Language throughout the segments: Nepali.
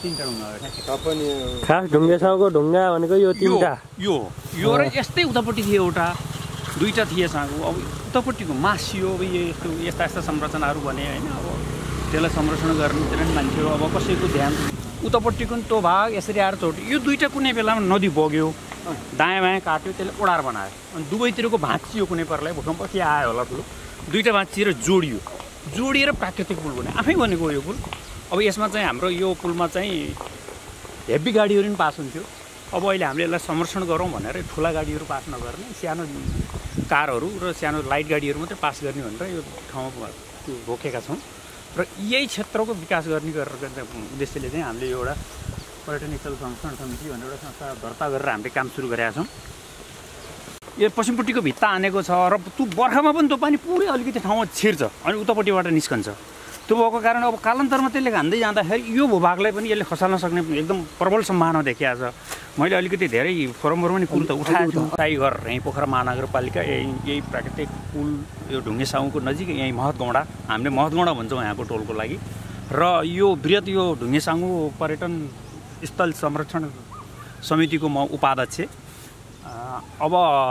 तीनटा ढुङ्गा खास ढुङ्गेसँगको ढुङ्गा भनेको यो तीनटा यो र यस्तै उतापट्टि थियो एउटा दुईटा थिए साँगो अब उतापट्टिको मासियो अब यस्तो यस्ता संरचनाहरू बने होइन अब त्यसलाई संरक्षण गर्नेतिर नि मान्छेहरू अब कसैको ध्यान उतापट्टिको नि त्यो भाग यसरी आएर चोट यो दुईटा कुनै बेलामा नदी बग्यो दायाँ बायाँ काट्यो त्यसले ओडार बनायो अनि दुवैतिरको भाँचियो कुनै परलाई भूकम्प के आयो होला ठुलो दुईटा भाँचिएर जोडिएर प्राकृतिक पुल बन्यो आफै बनेको यो पुल अब यसमा चाहिँ हाम्रो यो पुलमा चाहिँ हेभी गाडीहरू पनि पास हुन्थ्यो अब अहिले हामीले यसलाई संरक्षण गरौँ भनेर ठुला गाडीहरू पास नगर्ने सानो कारहरू र सानो लाइट गाडीहरू मात्रै पास गर्ने भनेर यो ठाउँमा रोकेका छौँ र यही क्षेत्रको विकास गर्ने गरेर उद्देश्यले चाहिँ हामीले एउटा पर्यटन स्थल संरक्षण समिति भनेर एउटा संस्था दर्ता गरेर हामीले काम सुरु गरेका छौँ यो पश्चिमपट्टिको भित्ता हानेको छ र त्यो बर्खामा पनि त्यो पानी पुरै अलिकति ठाउँमा छिर्छ अनि उतापट्टिबाट निस्कन्छ त्यो भएको कारण अब कालान्तरमा त्यसले हान्दै जाँदाखेरि यो भूभागलाई पनि यसले खसाल्न सक्ने एकदम प्रबल सम्भावना देखिएको छ मैले अलिकति धेरै फोरमहरूमा पनि कुरो त उठाएको छु टाइगर यहीँ पोखरा महानगरपालिका यही प्राकृतिक पुल यो ढुङ्गेसाउको नजिक यहीँ महतगौँडा हामीले महतगौँडा भन्छौँ यहाँको टोलको लागि र यो बृहत यो ढुङ्गेसाङु पर्यटन स्थल संरक्षण समितिको म उपाध्यक्ष अब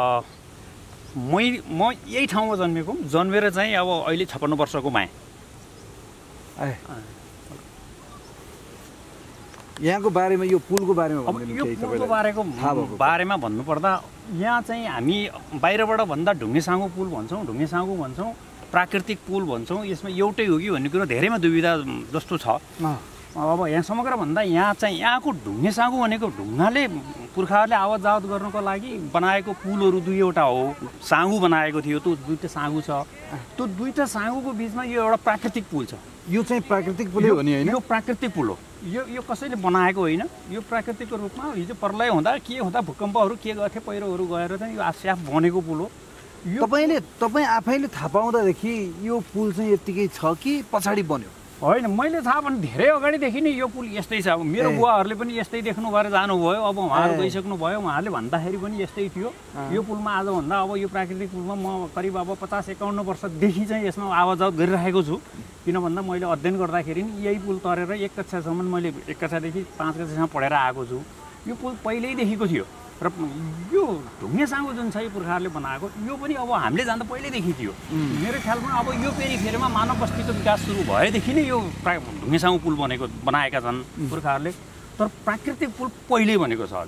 म यही ठाउँमा जन्मेर चाहिँ अब अहिले 56 वर्षको भएँ यहाँको बारेमा यो पुलको बारेमा बारेमा भन्नुपर्दा यहाँ चाहिँ हामी बाहिरबाट भन्दा ढुङ्गेसाङु पुल भन्छौँ प्राकृतिक पुल भन्छौँ यसमा एउटै हो कि भन्ने कुरो धेरैमा दुविधा जस्तो छ अब यहाँ समग्र भन्दा यहाँ चाहिँ यहाँको ढुङ्गेसाङु भनेको ढुङ्गाले पुर्खाहरूले आवत जावत गर्नुको लागि बनाएको पुलहरू दुईवटा हो साँगु बनाएको थियो त्यो दुईटा साँगु छ त्यो दुईटा साँगुको बिचमा यो एउटा प्राकृतिक पुल छ यो चाहिँ प्राकृतिक पुल हो नि हैन यो प्राकृतिक पुल हो यो कसैले बनाएको होइन यो प्राकृतिकको रूपमा हिजो प्रलय हुँदा के हुँदा भूकम्पहरू के गर्थे पहिरोहरू गएर चाहिँ यो आफै बनेको पुल हो यो तपाईँ आफैले थाहा पाउँदादेखि यो पुल चाहिँ यतिकै छ कि पछाडि बन्यो होइन मैले थाहा भने धेरै अगाडिदेखि नै यो पुल यस्तै छ अब मेरो बुवाहरूले पनि यस्तै देख्नु भएर जानुभयो अब उहाँहरू गइसक्नु भयो उहाँहरूले भन्दाखेरि पनि यस्तै थियो यो पुलमा आजभन्दा अब यो प्राकृतिक पुलमा म करिब अब 50-51 वर्षदेखि चाहिँ यसमा आवत जावत गरिरहेको छु किन भन्दा मैले अध्ययन गर्दाखेरि नि यही पुल तरेर 1 कक्षासम्म मैले 1 कक्षादेखि 5 कक्षासम्म पढेर आएको छु यो पुल पहिल्यैदेखिको थियो र यो ढुङ्गेसाङु जुन छ यो पुर्खाहरूले बनाएको यो पनि अब हामीले जाँदा पहिल्यैदेखि थियो मेरो ख्यालमा अब यो पेरिफेरीमा मानव बस्तीको विकास सुरु भएदेखि नै यो ढुङ्गेसाङु पुल बनाएका छन् पुर्खाहरूले तर प्राकृतिक पुल पहिल्यै बनेको छ अझ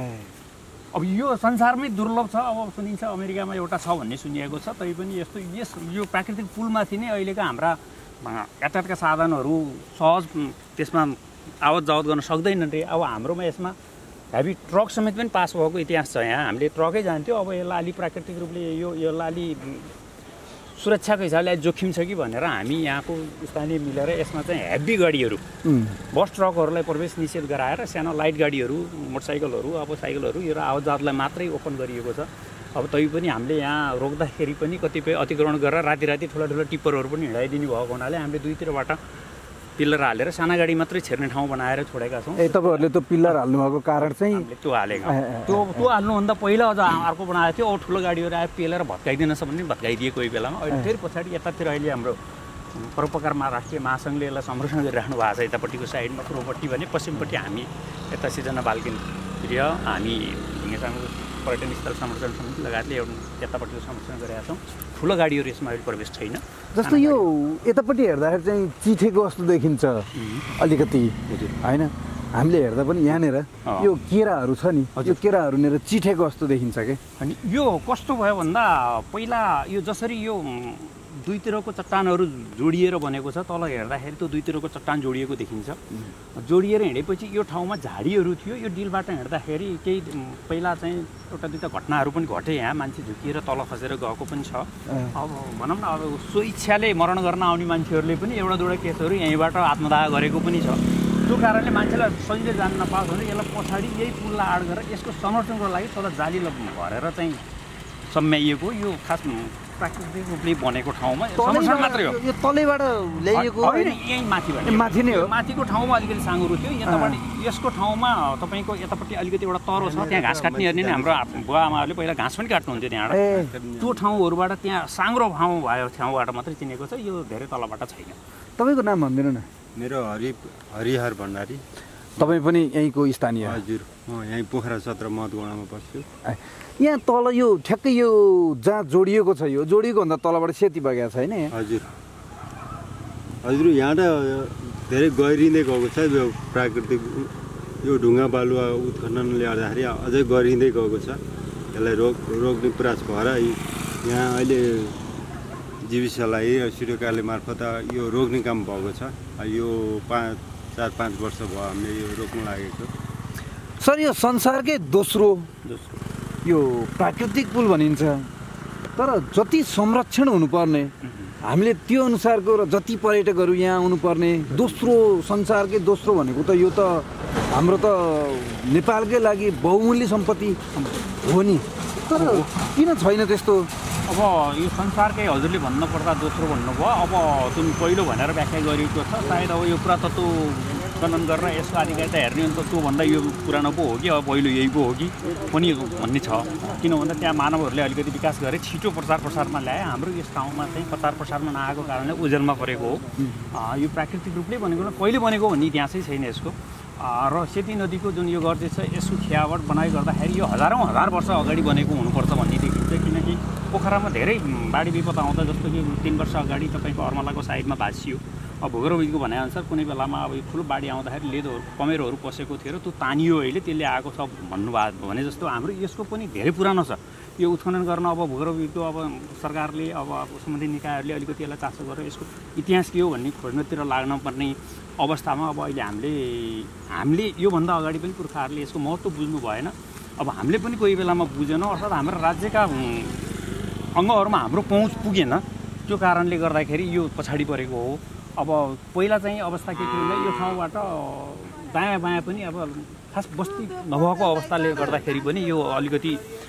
अब यो संसारमै दुर्लभ छ अब सुनिन्छ अमेरिकामा एउटा छ भन्ने सुनिएको छ तैपनि यो प्राकृतिक पुलमाथि नै अहिलेका हाम्रा यातायातका साधनहरू सहज त्यसमा आवत जावत गर्न सक्दैनन् रे अब हाम्रोमा यसमा हेभी ट्रक समेत पनि पास भएको इतिहास छ यहाँ हामीले ट्रकै जान्थ्यो अब यसलाई अलि प्राकृतिक रूपले यसलाई अलि सुरक्षाको हिसाबले जोखिम छ कि भनेर हामी यहाँको स्थानीय मिलेर यसमा चाहिँ हेभी गाडीहरू बस ट्रकहरूलाई प्रवेश निषेध गराएर सानो लाइट गाडीहरू मोटरसाइकलहरू अब साइकलहरू यो आवत जावतलाई मात्रै ओपन गरिएको छ अब तैपनि हामीले यहाँ रोक्दाखेरि पनि कतिपय अतिक्रमण गरेर राति ठुला टिप्परहरू पनि हिँडाइदिनु भएको हुनाले हामीले दुईतिरबाट पिल्लर हालेर साना गाडी मात्रै छिर्ने ठाउँ बनाएर छोडेका छौँ तपाईँहरूले त्यो पिल्लर हाल्नुभएको कारण चाहिँ त्यो हालेको त्यो हाल्नुभन्दा पहिला अझ अर्को बनाएको थियो ठुलो गाडीहरू आयो पेलेर भत्काइदिन सक्ने भत्काइदिए कोही बेलामा अहिले फेरि पछाडि यतातिर अहिले हाम्रो परोपकार राष्ट्रिय महासङ्घले यसलाई संरक्षण गरिराख्नु भएको छ यतापट्टिको साइडमा पूर्वपट्टि भने पश्चिमपट्टि हामी यता सिर्जना बाल्किन गृह हामी ढुङ्गेसाङु पर्यटन स्थल संरक्षण समिति लगायतले यतापट्टिको संरक्षण गरेका छौँ ठुलो गाडीहरू यसमा अहिले प्रवेश छैन जस्तो यो यतापट्टि हेर्दाखेरि चाहिँ चिठेको जस्तो देखिन्छ अलिकति होइन हामीले हेर्दा पनि यहाँनिर यो केराहरू छ नि यो केराहरूनिर चिठेको जस्तो देखिन्छ के अनि यो कस्तो भयो भन्दा पहिला यो जसरी यो दुईतिरको चट्टानहरू जोडिएर बनेको छ तल हेर्दाखेरि त्यो दुईतिरको चट्टान जोडिएको देखिन्छ जोडिएर हिँडेपछि यो ठाउँमा झाडीहरू थियो यो डिलबाट हिँड्दाखेरि केही पहिला चाहिँ एउटा दुईवटा घटनाहरू पनि घटे यहाँ मान्छे झुकिएर तल खसेर गएको पनि छ अब भनौँ न अब सो इच्छाले मरण गर्न आउने मान्छेहरूले पनि एउटा दुईवटा केसहरू यहीँबाट आत्मदाह गरेको पनि छ त्यो कारणले मान्छेलाई सजिलै जान नपाओस् भने यसलाई पछाडि यही पुललाई आड गरेर यसको संरक्षणको लागि तल जाली भरेर चाहिँ सम्याइएको यो खास प्राकृतिक रूपले बनेको ठाउँमा संरक्षण मात्रै हो यो तलैबाट ल्याइएको होइन यही माथिबाट माथि नै हो माथिको ठाउँमा अलिकति साँगुरो थियो यताबाट यसको ठाउँमा तपाईँको यतापट्टि अलिकति एउटा तरो छ त्यहाँ घाँस काट्ने हेर्ने हाम्रो बुवा आमाहरूले पहिला घाँस पनि काट्नुहुन्थ्यो त्यहाँबाट त्यो ठाउँहरूबाट त्यहाँ साँग्रो ठाउँ भयो ठाउँबाट मात्रै चिनेको छ यो धेरै तलबाट छैन तपाईँको नाम भनिदिनु न मेरो हरिहर भण्डारी तपाईँ पनि यहीँको स्थानीय? हजुर, म यहीँ पोखरा 17 महतगडामा बस्छु। यहाँ तल यो ठ्याक्कै यो जहाँ जोडिएको छ, यो जोडिएको भन्दा तलबाट सेती बगेको छैन? हजुर हजुर, यहाँ त धेरै गहिरिँदै गएको छ। यो प्राकृतिक यो ढुङ्गा बालुवा उत्खननले गर्दाखेरि अझै गहिरिँदै गएको छ। यसलाई रोक्ने प्रयास भएर यहाँ अहिले जीविसलाई सूर्यकाले मार्फत यो रोक्ने काम भएको छ। यो 4-5 वर्ष भयो हामीले यो रोक्न लागेको। सर, यो संसारकै दोस्रो यो प्राकृतिक पुल भनिन्छ, तर जति संरक्षण हुनुपर्ने हामीले त्यो अनुसारको र जति पर्यटकहरू यहाँ आउनुपर्ने संसारकै दोस्रो भनेको त यो त हाम्रो त नेपालकै लागि बहुमूल्य सम्पत्ति हो नि, तर किन छैन त्यस्तो? अब यो संसारकै हजुरले भन्नुपर्दा दोस्रो भन्नुभयो। अब जुन पहिलो भनेर व्याख्या गरिएको छ, सायद अब यो पुरातत्व खनन गरेर यसको आधिकारिकता हेर्ने हो भने त त्योभन्दा यो पुरानो पो हो कि अब पहिलो यही पो हो कि पनि भन्ने छ। किन भन्दा त्यहाँ मानवहरूले अलिकति विकास गरे, छिटो प्रचार प्रसारमा ल्याए। हाम्रो यस ठाउँमा चाहिँ प्रचार प्रसारमा नआएको कारणले ओझेलमा परेको हो। यो प्राकृतिक रूपले भनेको कहिले बनेको भन्ने इतिहासै छैन यसको। र सेती नदीको जुन यो गर्दै छ यसको खियावट बनाइ गर्दाखेरि यो हजार वर्ष अगाडि बनेको हुनुपर्छ भन्ने देखिन्छ। किनकि पोखरामा धेरै बाढी विपद आउँदा, जस्तो कि 3 वर्ष अगाडि तपाईँको अर्मलाको साइडमा भाँसियो। अब भूगर्भविदको भनाइअनुसार कुनै बेलामा अब ठुलो बाढी आउँदाखेरि लेदोहरू कमेरोहरू पसेको थियो र त्यो तानियो, अहिले त्यसले आएको छ भन्नुभयो भने जस्तो हाम्रो यसको पनि धेरै पुरानो छ। यो उत्खनन गर्न अब भूगर्भविदको अब सरकारले अब सम्बन्धित निकायहरूले अलिकति यसलाई चासो गरेर यसको इतिहास के हो भन्ने खोज्नतिर लाग्नुपर्ने अवस्थामा अब अहिले हामीले योभन्दा अगाडि पनि पुर्खाहरूले यसको महत्त्व बुझ्नु भएन। अब हामीले पनि कोही बेलामा बुझेनौँ, अर्थात् हाम्रो राज्यका अङ्गहरूमा हाम्रो पहुँच पुगेन। त्यो कारणले गर्दाखेरि यो पछाडि परेको हो। अब पहिला चाहिँ अवस्था के थियो भन्दा यो ठाउँबाट दायाँ बायाँ पनि अब खास बस्ती नभएको अवस्थाले गर्दाखेरि पनि यो अलिकति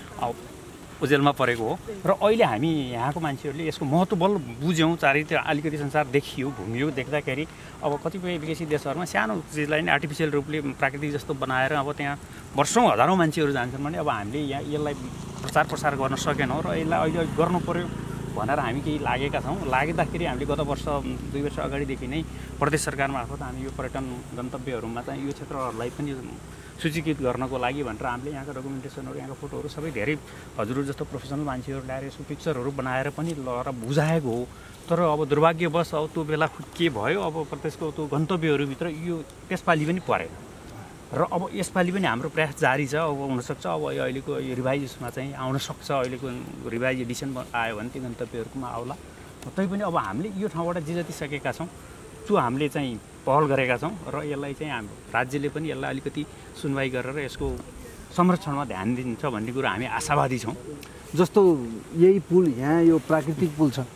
ओझेलमा परेको हो। र अहिले हामी यहाँको मान्छेहरूले यसको महत्त्व बल्ल बुझ्यौँ, चारैतिर अलिकति संसार देखियो, घुमियो, देख्दाखेरि अब कतिपय विकसित देशहरूमा सानो चिजलाई नै आर्टिफिसियल रूपले प्राकृतिक जस्तो बनाएर अब त्यहाँ वर्षौँ हजारौँ मान्छेहरू जान्छन् भने अब हामीले यहाँ यसलाई प्रचार प्रसार गर्न सकेनौँ र यसलाई अहिले गर्नु पर्यो भनेर हामी केही लागेका छौँ। लाग्दाखेरि हामीले गत वर्ष 2 वर्ष अगाडिदेखि नै प्रदेश सरकार मार्फत हामी यो पर्यटन गन्तव्यहरूमा चाहिँ यो क्षेत्रहरूलाई पनि सूचीकृत गर्नको लागि भनेर हामीले यहाँको डकुमेन्टेसनहरू, यहाँको फोटोहरू सबै धेरै हजुरहरू जस्तो प्रोफेसनल मान्छेहरू ल्याएर यसको पिक्चरहरू बनाएर पनि लगेर बुझाएको हो। तर अब दुर्भाग्यवश अब त्यो बेला के भयो, अब प्रदेशको त्यो गन्तव्यहरूभित्र यो त्यसपालि पनि परेन र अब यसपालि पनि हाम्रो प्रयास जारी छ। अब हुनसक्छ अब अहिलेको यो रिभाइज उसमा चाहिँ आउन सक्छ, अहिलेको रिभाइज एडिसन आयो भने त्यो गन्तव्यहरूमा आउला। तैपनि अब हामीले यो ठाउँबाट जे जति सकेका छौँ त्यो हामीले चाहिँ पहल गरेका छौँ र यसलाई चाहिँ हाम्रो राज्यले पनि यसलाई अलिकति सुनवाई गरेर यसको संरक्षणमा ध्यान दिन्छ भन्ने कुरो हामी आशावादी छौँ। जस्तो यही पुल, यहाँ यो प्राकृतिक पुल छ,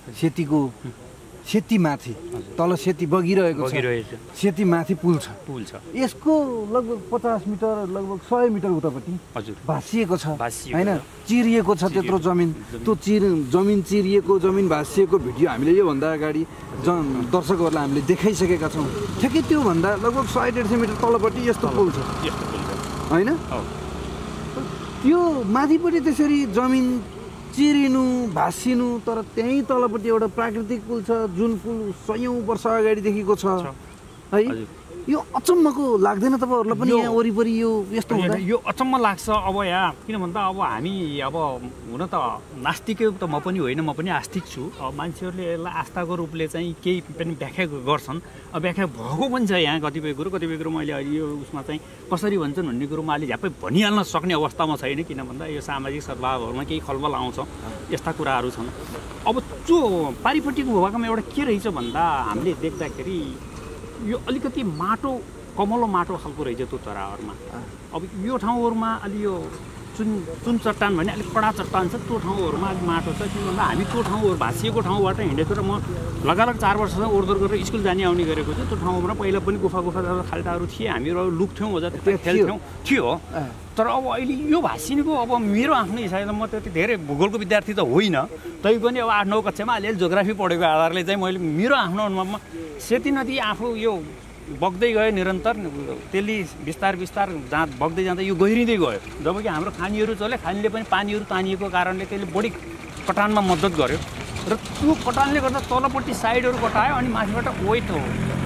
सेती माथि तल सेती बगिरहेको छ, सेती माथि पुल छ। यसको लगभग 50 मिटर लगभग 100 मिटर उतापट्टि भाँसिएको छ हैन, चिरिएको छ त्यत्रो जमिन। त्यो जमिन चिरिएको, जमिन भाँसिएको भिडियो हामीले योभन्दा अगाडि दर्शकहरूलाई हामीले देखाइसकेका छौँ। ठ्याक्कै त्योभन्दा लगभग 100-150 मिटर तलपट्टि यस्तो पुल छ हैन। त्यो माथिपट्टि त्यसरी जमिन चिरिनु, भाँसिनु, तर त्यहीँ तलपट्टि एउटा प्राकृतिक पुल छ जुन पुल 100औं वर्ष अगाडिदेखिको छ है। यो अचम्मको लाग्दैन तपाईँहरूलाई पनि? यहाँ वरिपरि यो यस्तो हुँदा यो अचम्म लाग्छ। अब यहाँ किन भन्दा अब हामी अब हुन त नास्तिकै त म पनि होइन, म पनि आस्तिक छु। अब मान्छेहरूले यसलाई आस्थाको रूपले चाहिँ केही पनि व्याख्या गर्छन्। अब व्याख्या भएको पनि छ यहाँ कतिपय कुरो मैले अहिले यो उसमा चाहिँ कसरी भन्छन् भन्ने कुरो म अहिले झ्याप्पै भनिहाल्न सक्ने अवस्थामा छैन। किन भन्दा यो सामाजिक सद्भावहरूमा केही खलबल आउँछ, यस्ता कुराहरू छन्। अब त्यो पारिपट्टिको भूभागमा एउटा के रहेछ भन्दा हामीले देख्दाखेरि यो अलिकति माटो, कमलो माटो खालको रहेछ त्यो चराहरूमा। अब यो ठाउँहरूमा अलि यो चुन चट्टान भने अलिक कडा चट्टान छ, त्यो ठाउँहरूमा अलिक माटो छ। किन भन्दा हामी त्यो ठाउँहरू भाँसिएको ठाउँबाट हिँडेको र म लगातार 4 वर्षसम्म ओहोरदोहोर गरेर स्कुल जाने आउने गरेको छु। त्यो ठाउँमा पहिला पनि गुफा खाल्टाहरू थिए, हामीहरू लुक्थ्यौँ, मजा खेल्थ्यौँ थियो। तर अब अहिले यो भाँसिनेको अब मेरो आफ्नो हिसाबले म त्यति धेरै भूगोलको विद्यार्थी त होइन, तैपनि अब 8-9 कक्षामा अलिअलि जोग्राफी पढेको आधारले चाहिँ मैले मेरो आफ्नो अनुमानमा सेती नदी आफू यो बग्दै गयो निरन्तर, त्यसले बिस्तार जहाँ बग्दै जाँदा यो गहिरिँदै गयो। जबकि हाम्रो खानीहरू चल्यो, खानीले पनि पानीहरू तानिएको कारणले त्यसले बढी कटानमा मद्दत गर्यो र त्यो कटानले गर्दा तलपट्टि साइडहरू कटायो अनि माथिबाट वेट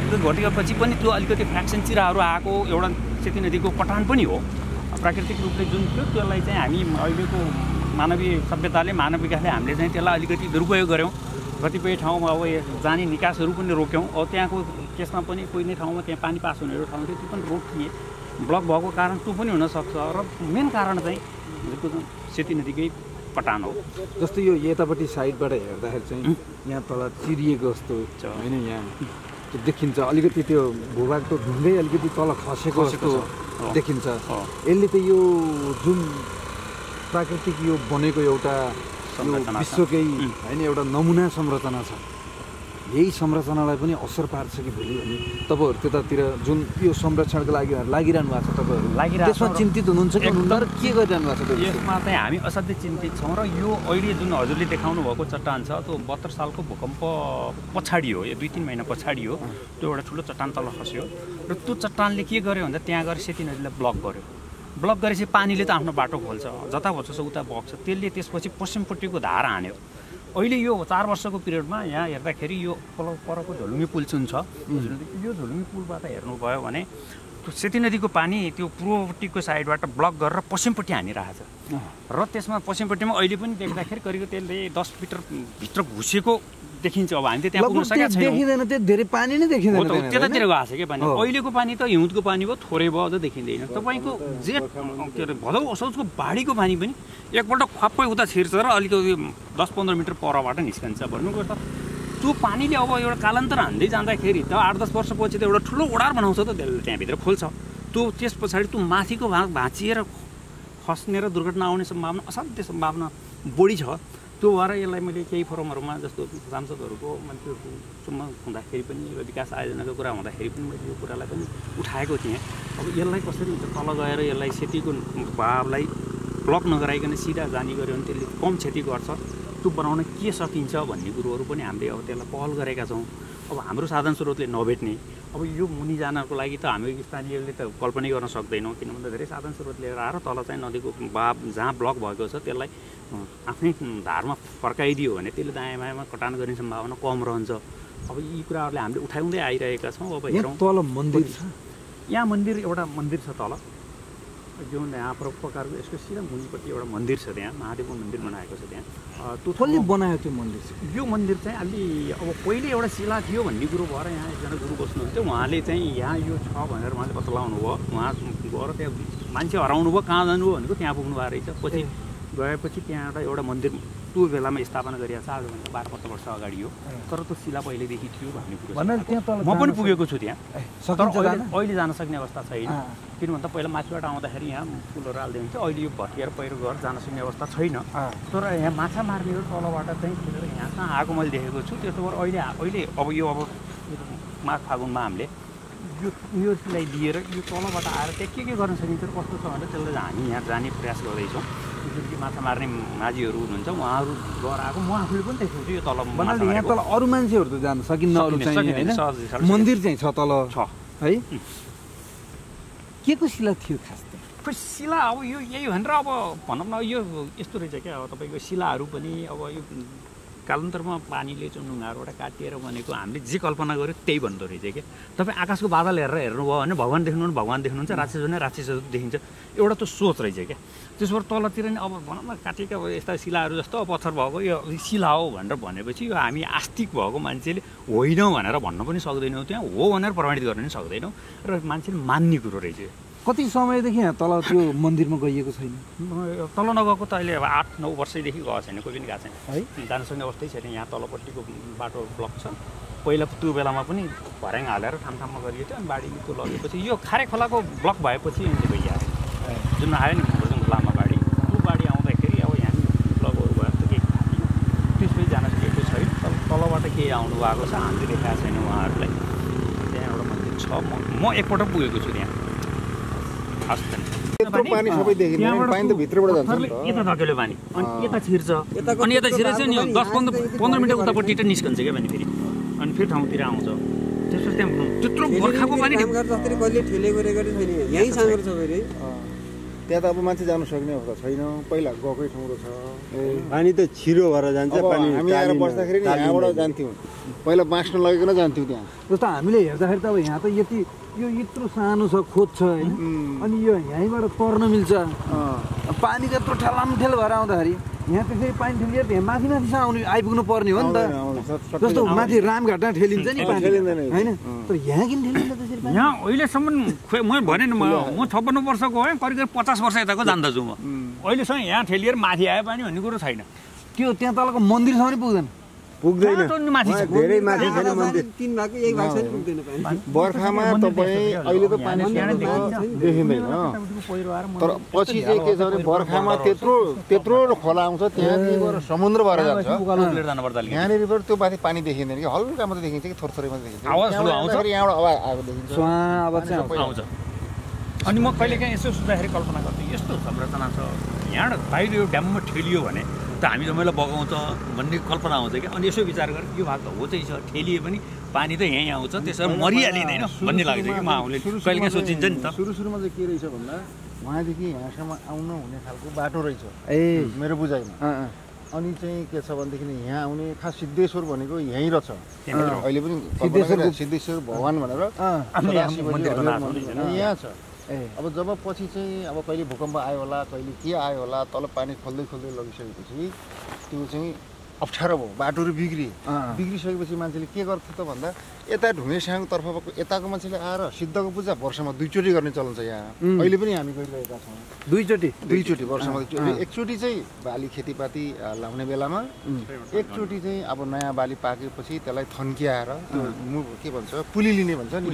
त्यो घटेपछि पनि त्यो अलिकति फ्र्याक्सन चिराहरू आएको एउटा सेती नदीको कटान पनि हो। प्राकृतिक रूपले जुन थियो त्यसलाई चाहिँ हामी अहिलेको मानवीय सभ्यताले मानव विकासले हामीले चाहिँ त्यसलाई अलिकति दुरुपयोग गऱ्यौँ। कतिपय ठाउँमा अब जाने निकासहरू पनि रोक्यौँ। अब त्यहाँको केसमा पनि कोही नै ठाउँमा त्यहाँ पानी पास हुनेहरू ठाउँ थियो त्यो पनि रोकिए। ब्लक भएको कारण त्यो पनि हुनसक्छ र मेन कारण चाहिँ सेती नदीकै कटान हो। जस्तो यो यतापट्टि साइडबाट हेर्दाखेरि चाहिँ यहाँ तल चिरिएको जस्तो होइन, यहाँ त्यो देखिन्छ अलिकति त्यो भूभाग त ढुङ्गै अलिकति तल खसेको जस्तो देखिन्छ। यसले त यो जुन प्राकृतिक यो बनेको एउटा विश्वकै होइन एउटा नमुना संरचना छ, यही संरचनालाई पनि असर पार्छ कि भोलि भने तपाईँहरू त्यतातिर जुन यो संरक्षणको लागि लागिरहनु भएको छ, तपाईँहरू त्यसमा चिन्तित हुनुहुन्छ कि तर के गरिरहनु भएको छ? यसमा चाहिँ हामी असाध्यै चिन्तित छौँ र यो अहिले जुन हजुरले देखाउनु भएको चट्टान छ त्यो 72 सालको भूकम्प पछाडि हो, यो 2-3 महिना पछाडि हो। त्यो एउटा ठुलो चट्टान तल खस्यो र त्यो चट्टानले के गर्यो भन्दा त्यहाँ गएर सेती नदीलाई ब्लक गर्यो। ब्लक गरेपछि पानीले त आफ्नो बाटो खोल्छ, जता भन्छ उता बग्छ। त्यसले त्यसपछि पश्चिमपट्टिको धारा हान्यो। अहिले यो 4 वर्षको पिरियडमा यहाँ हेर्दाखेरि यो परको झोलुङ्गे पुल जुन छ, यो झोलुङ्गे पुलबाट हेर्नुभयो भने त्यो सेती नदीको पानी त्यो पूर्वपट्टिको साइडबाट ब्लक गरेर पश्चिमपट्टि हानिरहेछ र त्यसमा पश्चिमपट्टिमा अहिले पनि देख्दाखेरि करिब त्यसले 10 मिटर भित्र घुसेको देखिन्छ। अब हामी त त्यहाँ पुग्न सकेका छैनौँ, देखिँदैन, त्यो धेरै पानी नै देखिँदैन। त्यतातिर गएको छ क्या पानी। अहिलेको पानी त हिउँदको पानी भयो, थोरै भयो, अझ देखिँदैन। तपाईँको जेठ के अरे भदौ असौजको बाढीको पानी पनि एकपल्ट खप्पै उता छिर्छ र अलिकति 10-15 मिटर परबाट निस्कन्छ। भन्नुको त त्यो पानीले अब एउटा कालान्तर हान्दै जाँदाखेरि त 8-10 वर्षपछि त एउटा ठुलो ओडार बनाउँछ त, त्यसले त्यहाँभित्र खोल्छ। त्यो त्यस पछाडि त्यो माथिको भाग भाँचिएर खस्ने र दुर्घटना आउने सम्भावना असाध्यै सम्भावना बढी छ। त्यो भएर यसलाई मैले केही फोरमहरूमा जस्तो सांसदहरूको मान्छेहरूसँग हुँदाखेरि पनि विकास आयोजनाको कुरा हुँदाखेरि पनि मैले यो कुरालाई पनि उठाएको थिएँ। अब यसलाई कसरी हुन्छ, तल गएर यसलाई क्षतिको भावलाई ब्लक नगराइकन सिधा जाने गऱ्यो भने त्यसले कम क्षति गर्छ। त्यो बनाउन के सकिन्छ भन्ने कुरोहरू पनि हामीले अब त्यसलाई पहल गरेका छौँ। अब हाम्रो साधन स्रोतले नभेट्ने, अब यो मुनि जानको लागि त हामी स्थानीयले त कल्पना गर्न सक्दैनौँ, किन भन्दा धेरै साधन स्रोत लिएर आएर तल चाहिँ नदीको बाब जहाँ ब्लक भएको छ त्यसलाई आफ्नै धारमा फर्काइदियो भने त्यसले दायाँ बायाँमा कटान गर्ने सम्भावना कम रहन्छ। अब यी कुराहरूले हामीले उठाउँदै आइरहेका छौँ। अब हेरौँ तल मन्दिर छ, यहाँ मन्दिर एउटा मन्दिर छ तल जुन यहाँ परोपकारको यसको सिधा मुनिपट्टि एउटा मन्दिर छ, त्यहाँ महादेवको मन्दिर बनाएको छ। त्यहाँ त्यो कसले बनायो त्यो मन्दिर? यो मन्दिर चाहिँ अलि अब पहिले एउटा शिला थियो भन्ने कुरो भएर यहाँ एकजना गुरु बस्नुहुन्थ्यो, उहाँले चाहिँ यहाँ यो छ भनेर उहाँले बतलाउनु भयो। उहाँ गएर त्यहाँ मान्छे हराउनु भयो, कहाँ जानुभयो भनेको त्यहाँ पुग्नु भएको रहेछ। पछि गएपछि त्यहाँ एउटा मन्दिर त्यो बेलामा स्थापना गरिएको छ, आजभन्दा 12-15 वर्ष अगाडि हो। तर त्यो शिला पहिलेदेखि थियो भन्ने कुरो म पनि पुगेको छु त्यहाँ। तर अहिले जान सक्ने अवस्था छैन, किन भन्दा पहिला माथिबाट आउँदाखेरि यहाँ पुलहरू हाल्दै हुन्थ्यो। अहिले यो भत्किएर पहिरो गएर जान सक्ने अवस्था छैन। तर यहाँ माछा मार्नेहरू तलबाट चाहिँ खेलेर यहाँ कहाँ आएको मैले देखेको छु। त्यसो भएर अहिले अब यो माघ फागुनमा हामीले योलाई दिएर यो तलबाट आएर त्यहाँ के गर्न सकिन्छ र कस्तो छ भनेर त्यसलाई हामी यहाँ जाने प्रयास गर्दैछौँ। जुन कि माछा मार्ने माझीहरू हुनुहुन्छ उहाँहरू गएर आएको, म आफूले पनि देखेको छु। यो तल यहाँ तल अरू मान्छेहरू त जान सकिन्न, मन्दिर चाहिँ छ तल छ है। के को शिला थियो खास त? खोइ शिला अब यो यही भनेर अब भनौँ न, यो यस्तो रहेछ क्या। अब तपाईँको शिलाहरू पनि अब यो कालान्तरमा पानीले चाहिँ ढुङ्गाहरूबाट काटिएर बनेको हामीले जे कल्पना गऱ्यो त्यही भन्दो रहेछ क्या। तपाईँ आकाशको बादल हेरेर हेर्नुभयो भने भगवान् देख्नु भगवान् देख्नुहुन्छ, राक्षस भने राक्षस देखिन्छ, एउटा त सोच रहेछ क्या। त्यसो भएर तलतिर नि अब भनौँ न काटेका यस्ता शिलाहरू जस्तो पत्थर भएको यो शिला हो भनेर भनेपछि यो हामी आस्तिक भएको मान्छेले होइन भनेर भन्न पनि सक्दैनौँ, त्यहाँ हो भनेर प्रमाणित गर्न पनि सक्दैनौँ र मान्छेले मान्ने कुरो रहेछ। कति समयदेखि यहाँ तल त्यो मन्दिरमा गइएको छैन? तल नगएको त अहिले अब 8-9 वर्षदेखि गएको छैन, कोही पनि गएको छैन है। जान सक्ने अवस्थै छैन। यहाँ तलपट्टिको बाटो ब्लक छ। पहिला त्यो बेलामा पनि भर्याङ हालेर ठाउँमा गरिएको थियो, अनि बाढीले त्यो लगेपछि यो खारे खोलाको ब्लक भएपछि भइहाल्यो। जुन आयो नि लामा बाढी, त्यो बाढी आउँदाखेरि अब यहाँ ब्लकहरू भयो त केही खाँदियो, त्यसपछि जान सकेको छैन। तलबाट केही आउनु भएको छ, हामीले देखाएको छैन उहाँहरूलाई। त्यहाँ एउटा मन्दिर छ, म एकपल्ट पुगेको छु त्यहाँ। पानी सबै देखिन्छ, पानी त भित्रबाट जान्छ नि त। यता धकेल्यो पानी अनि यता छिर्छ, अनि यता छिरेपछि नि 10-15 मिनट उतापट्टि त निस्कन्छ क्या पानी फेरि, अनि फेरि ठाउँतिर आउँछ। त्यसपछि त्यहाँ त्यत्रो बर्खाको पानी जस्तै कहिले ठेले गरेको छैन, यही साँगुरो छ फेरि। त्यहाँ त अब मान्छे जानु सक्ने अवस्था छैन, पहिला गएकै ठाउँ छ। पानी त छिरो भएर जान्छ। पानी हामी आएर बस्दाखेरि नि यहाँबाट जान्थ्यौँ, पहिला बाँच्न लगेको जान्थ्यौँ त्यहाँ। जस्तो हामीले हेर्दाखेरि त अब यहाँ त यति यो यत्रो सानो छ, खोज छ होइन, अनि यो यहीँबाट तर्न मिल्छ। पानी त्यत्रो ठेलामठेल भएर आउँदाखेरि यहाँ त्यसरी पानी ठेलिएर त्यहाँ माथि माथिसम्म आउनु आइपुग्नु पर्ने हो नि त। जस्तो माथि रामघाटमा ठेलिन्छ नि पानी होइन, तर यहाँ किन ठेलिन्छ त्यसरी पानी? यहाँ अहिलेसम्म म भने नि म 56 वर्षको भएँ, करिब 50 वर्ष यताको जान्दछु म। अहिलेसम्म यहाँ ठेलिएर माथि आयो पानी भन्ने कुरो छैन। त्यो त्यहाँ तलको मन्दिरसम्म नि पुग्दैन। पुग्दैन, धेरै माथि छैन मन्दिर। बर्खामा तपाईँ अहिले त पानी देखिँदैन, तर पछि चाहिँ के छ भने बर्खामा त्यत्रो खोला आउँछ, त्यहाँ गएर समुद्र भएर जान्छ। यहाँनिर त्यो माथि पानी देखिँदैन कि, हल्का मात्रै देखिन्छ कि थोरै मात्रै देखिन्छ। यहाँबाट आवाज आएको देखिन्छ। अनि म कहिलेकाहीँ यसो सुत्दाखेरि कल्पना गर्थेँ, यस्तो संरचना छ यहाँ, बाहिर यो ड्याममा ठेलियो भने त हामी सबैलाई बगाउँछ भन्ने कल्पना आउँछ क्या। अनि यसो विचार गरेँ यो भाग त हो चाहिँ छ, ठेलिए पनि पानी त यहीँ आउँछ, त्यसरी मरिहालिँदैन भन्ने लाग्छ कि माओले कहिलेकाहीँ सोचिन्छ नि त। सुरुमा चाहिँ के रहेछ भन्दा वहाँदेखि यहाँसम्म आउन हुने खालको बाटो रहेछ मेरो बुझाइमा। अनि चाहिँ के छ भनेदेखि यहाँ आउने खास सिद्धेश्वर भनेको यहीँ रहेछ, अहिले पनि सिद्धेश्वर भगवान भनेर यहाँ छ। अब जब पछि चाहिँ अब कहिले भूकम्प आयो होला, कहिले के आयो होला, तल पानी खोल्दै लगिसकेपछि त्यो चाहिँ अप्ठ्यारो भयो, बाटोहरू बिग्रिसकेपछि मान्छेले के गर्थ्यो त भन्दा यता ढुङ्गेसाङको तर्फको यताको मान्छेले आएर सिद्धको पूजा वर्षमा 2 चोटि गर्ने चलन छ यहाँ। अहिले पनि हामी गरिरहेका छौँ 2 चोटि वर्षमा। एकचोटि चाहिँ बाली खेतीपाती लाउने बेलामा, एकचोटि चाहिँ अब नयाँ बाली पाकेपछि त्यसलाई थन्कियाएर के भन्छ पुली लिने भन्छ नि,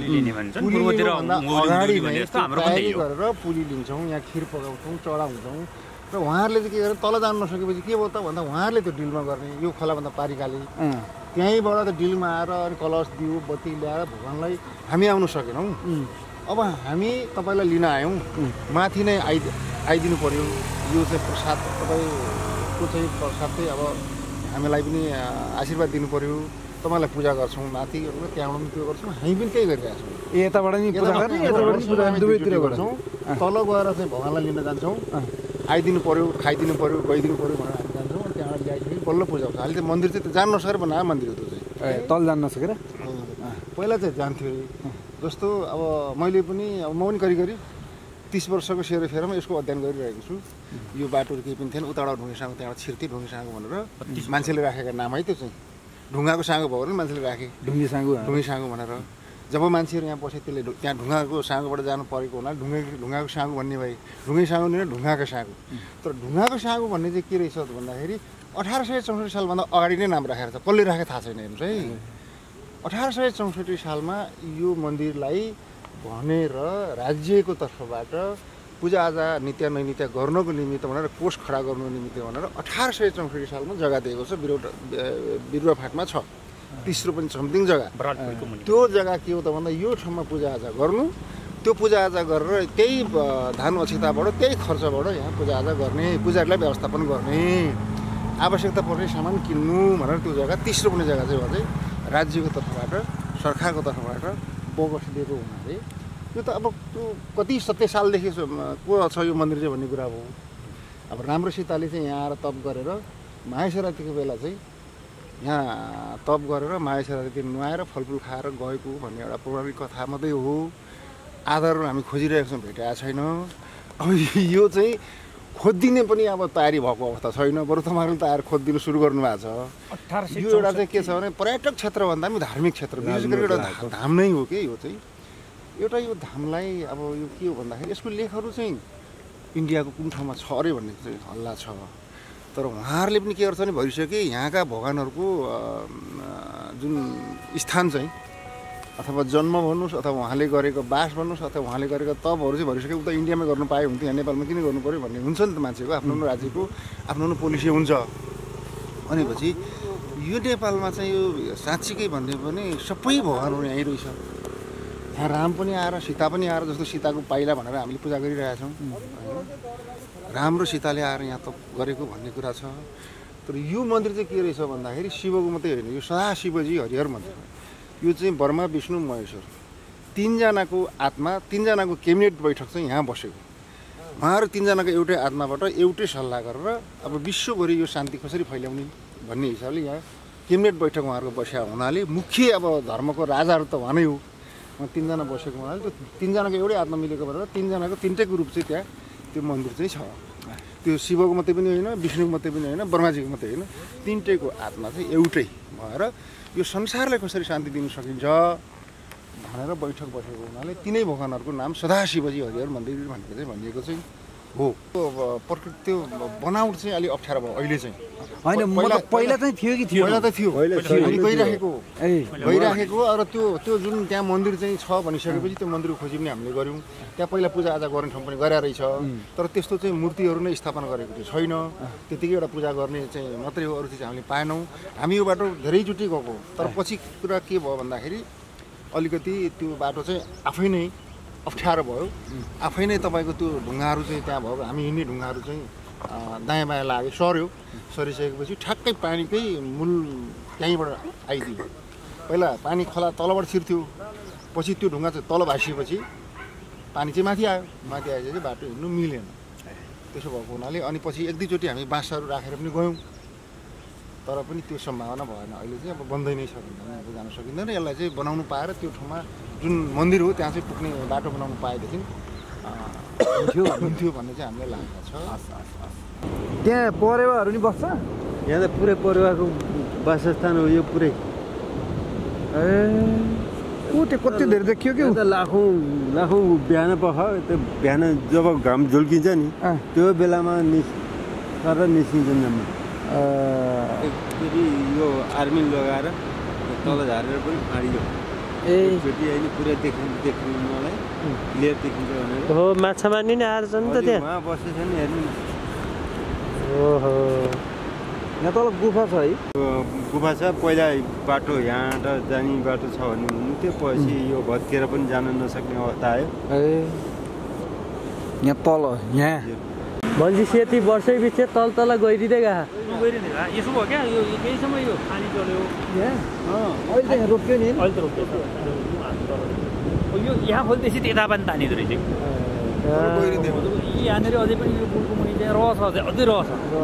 अगाडि तयारी गरेर पुली लिन्छौँ, यहाँ खिर पकाउँछौँ, चढाउँछौँ। र उहाँहरूले चाहिँ के गरेर तल जानु नसकेपछि के भयो त भन्दा उहाँहरूले त्यो डिलमा गर्ने, यो खोलाभन्दा पारिकाले त्यहीँबाट त डिलमा आएर अनि कलश दियो बत्ती ल्याएर भगवान्लाई हामी आउनु सकेनौँ। अब हामी तपाईँलाई लिन आयौँ, माथि नै आइदिनु पर्यो। यो चाहिँ प्रसाद तपाईँको चाहिँ प्रसाद चाहिँ अब हामीलाई पनि आशीर्वाद दिनु पर्यो, तपाईँलाई पूजा गर्छौँ माथि, त्यहाँबाट पनि त्यो गर्छौँ, हामी पनि त्यही गरिरहेका छौँ। यताबाट नि पूजा गर्ने, यताबाट पनि पूजा दुवैतिर गर्छौँ। तल गएर चाहिँ भगवान्लाई लिन जान्छौँ, आइदिनु पर्यो, खाइदिनु पर्यो, गइदिनु पर्यो भनेर हामी जान्छौँ। अनि त्यहाँबाट ल्याइसकेपछि बल्ल पूजा हुन्छ। अहिले चाहिँ मन्दिर चाहिँ जान नसकेर बनायो मन्दिर हो त्यो चाहिँ, तल जान नसकेर। पहिला चाहिँ जान्थ्यो अरे, जस्तो अब मैले पनि अब म पनि करिब 30 वर्षको सेरोफेरोमा यसको अध्ययन गरिरहेको छु। यो बाटोहरू केही पनि थिएन, उताबाट ढुङ्गेसाङको त्यहाँबाट छिर्ती ढुङ्गेसाङको भनेर मान्छेले राखेका नाम है त्यो चाहिँ। ढुङ्गाको साँगो भयो भने मान्छेले राखे ढुङ्गे भनेर। जब मान्छेहरू यहाँ बसे त्यसले त्यहाँ ढुङ्गाको साँगोबाट जानु परेको हुनाले ढुङ्गाको साँगो भन्ने भए, ढुङ्गे साँगो नि ढुङ्गाको साँगो। तर ढुङ्गाको साँगो भन्ने चाहिँ के रहेछ भन्दाखेरि 1864 सालभन्दा अगाडि नै नाम राखेर छ, कसले राखे थाहा छैन हेर्नुहोस् है। 1864 सालमा यो मन्दिरलाई भनेर राज्यको तर्फबाट पूजाआजा नित्य नैनित्य गर्नको निमित्त भनेर कोष खडा गर्नु निमित्त भनेर 1864 सालमा जग्गा दिएको छ। बिरुवा फाँटमा छ, तेस्रो पनि समथिङ जग्गा। त्यो जग्गा के हो त भन्दा यो ठाउँमा पूजाआजा गर्नु, त्यो पूजाआजा गरेर त्यही धान अक्षताबाट त्यही खर्चबाट यहाँ पूजाआजा गर्ने, पूजारीलाई व्यवस्थापन गर्ने, आवश्यकता पर्ने सामान किन्नु भनेर त्यो जग्गा तेस्रो पनि जग्गा चाहिँ चाहिँ राज्यको तर्फबाट सरकारको तर्फबाट बोगस दिएको हुनाले यो त अब त्यो कति 70 सालदेखि को छ यो मन्दिर चाहिँ भन्ने कुरा हो। अब राम्रो सीताले चाहिँ यहाँ आएर तप गरेर महाशिवरात्रिको बेला चाहिँ यहाँ तप गरेर महाशिवरात्रि नुहाएर फलफुल खाएर गएको भन्ने एउटा पौराणिक कथा मात्रै हो। आधारहरू हामी खोजिरहेको छौँ, भेटाएको छैन। अब यो चाहिँ खोजिदिने पनि अब तयारी भएको अवस्था छैन, बरु तपाईँहरूले त आएर खोजिदिनु सुरु गर्नुभएको छ। यो एउटा चाहिँ के छ भने पर्यटक क्षेत्र भन्दा पनि धार्मिक क्षेत्र, विशेष गरी एउटा धाम नै हो कि यो चाहिँ। एउटा यो धामलाई अब यो के हो भन्दाखेरि यसको लेखहरू चाहिँ इन्डियाको कुन ठाउँमा छ अरे भन्ने चाहिँ हल्ला छ। तर उहाँहरूले पनि के गर्छ भने भइसक्यो यहाँका भगवान्हरूको जुन स्थान चाहिँ अथवा जन्म भन्नुहोस् अथवा उहाँले गरेको बास भन्नुहोस् अथवा उहाँले गरेको तपहरू चाहिँ भइसक्यो उता इन्डियामै गर्नु पाए हुन्थ्यो, यहाँ नेपालमा किन गर्नु पऱ्यो भन्ने हुन्छ नि त। मान्छेको आफ्नो राज्यको आफ्नो पोलिसी हुन्छ। भनेपछि यो नेपालमा चाहिँ यो साँच्चीकै भन्ने पनि सबै भगवान्हरू यहीँ रहेछ। यहाँ राम पनि आएर सीता पनि आएर, जस्तो सीताको पाइला भनेर हामीले पूजा गरिरहेका छौँ, राम र सीताले आएर यहाँ त गरेको भन्ने कुरा छ। तर यो मन्दिर चाहिँ के रहेछ भन्दाखेरि शिवको मात्रै होइन, यो सदा शिवजी हरिहर मन्दिर हो। यो चाहिँ ब्रह्मा विष्णु महेश्वर 3जनाको आत्मा, 3जनाको क्याबिनेट बैठक चाहिँ यहाँ बसेको। उहाँहरू तिनजनाको एउटै आत्माबाट एउटै सल्लाह गरेर अब विश्वभरि यो शान्ति कसरी फैल्याउने भन्ने हिसाबले यहाँ क्याबिनेट बैठक उहाँहरूको बसेका हुनाले मुख्य अब धर्मको राजाहरू त उहाँ नै हो तिनजना बसेको हुनाले त्यो तिनजनाको एउटै आत्मा मिलेको भएर तिनजनाको तिनटैको रूप चाहिँ त्यहाँ त्यो मन्दिर चाहिँ छ त्यो शिवको मात्रै पनि होइन विष्णुको मात्रै पनि होइन ब्रह्माजीको मात्रै होइन तिनटैको आत्मा चाहिँ एउटै भएर यो संसारलाई कसरी शान्ति दिन सकिन्छ भनेर बैठक बसेको हुनाले तिनै भगवान्हरूको नाम सदाशिवजी हरिहर मन्दिर भनेर चाहिँ भनिएको चाहिँ हो प्रकृति त्यो बनावट चाहिँ अलिक अप्ठ्यारो भयो अहिले चाहिँ होइन पहिला चाहिँ थियो कि थियो पहिला त थियो गइराखेको र त्यो जुन त्यहाँ मन्दिर चाहिँ छ भनिसकेपछि त्यो मन्दिरको खोजी पनि हामीले गऱ्यौँ त्यहाँ पहिला पूजाआजा गर्ने ठाउँ पनि गरेर रहेछ तर त्यस्तो चाहिँ मूर्तिहरू नै स्थापना गरेको चाहिँ छैन त्यतिकै एउटा पूजा गर्ने चाहिँ मात्रै हो अरू चाहिँ हामीले पाएनौँ हामी यो बाटो धेरैचोटि गएको तर पछि कुरा के भयो भन्दाखेरि अलिकति त्यो बाटो चाहिँ आफै नै अप्ठ्यारो भयो आफै नै तपाईँको त्यो ढुङ्गाहरू चाहिँ त्यहाँ भयो हामी हिँड्ने ढुङ्गाहरू चाहिँ दायाँ बायाँ लाग्यो सरिसकेपछि ठ्याक्कै पानीकै मूल त्यहीँबाट आइदियो पहिला पानी खोला तलबाट छिर्थ्यो पछि त्यो ढुङ्गा चाहिँ तल भाँसिएपछि पानी चाहिँ माथि आयो माथि आएपछि बाटो हिँड्नु मिलेन त्यसो भएको हुनाले अनि पछि एक दुईचोटि हामी बाँसहरू राखेर पनि गयौँ तर पनि त्यो सम्भावना भएन अहिले चाहिँ अब बन्दै नै सकिँदैन अब जान सकिँदैन यसलाई चाहिँ बनाउनु पाएर त्यो ठाउँमा जुन मन्दिर हो त्यहाँ चाहिँ पुग्ने बाटो बनाउनु पाएदेखि हुन्थ्यो भन्ने चाहिँ हामीलाई लागेको छ त्यहाँ परेवाहरू नि बस्छ यहाँ त पुरै परेवाको वासस्थान हो यो पुरै त्यो कति धेरै देखियो कि लाखौँ बिहान पख त्यो बिहान जब घाम झुल्किन्छ नि त्यो बेलामा निस्किन्छन् जम्मा फेरि यो आर्मी लगाएर तल झारेर पनि फाँडियो एकचोटि अहिले पुरै देख्नु मलाई क्लियर देखिन्छ भनेर हो माछा मार्ने नि आएर नि त त्यहाँ उहाँ बसेछ नि हेर्नु न ओहो यहाँ तल गुफा छ है गुफा छ पहिला बाटो यहाँबाट जाने बाटो छ भने हुन्थ्यो पछि यो भत्किएर पनि जान नसक्ने अवस्था आयो यहाँ तल यहाँ भन्छ सेती वर्षै पछि तल गइदिँदै गएको यसो भयो क्या यो केहीसम्म यो पानी चल्यो अहिले त यहाँ रोक्यो नि अहिले त रोक्यो यो यहाँ खोल्दैछ त्यता पनि तानिँदो रहेछ यहाँनिर अझै पनि यो पुलको मुनि चाहिँ रहछ अझै रहछ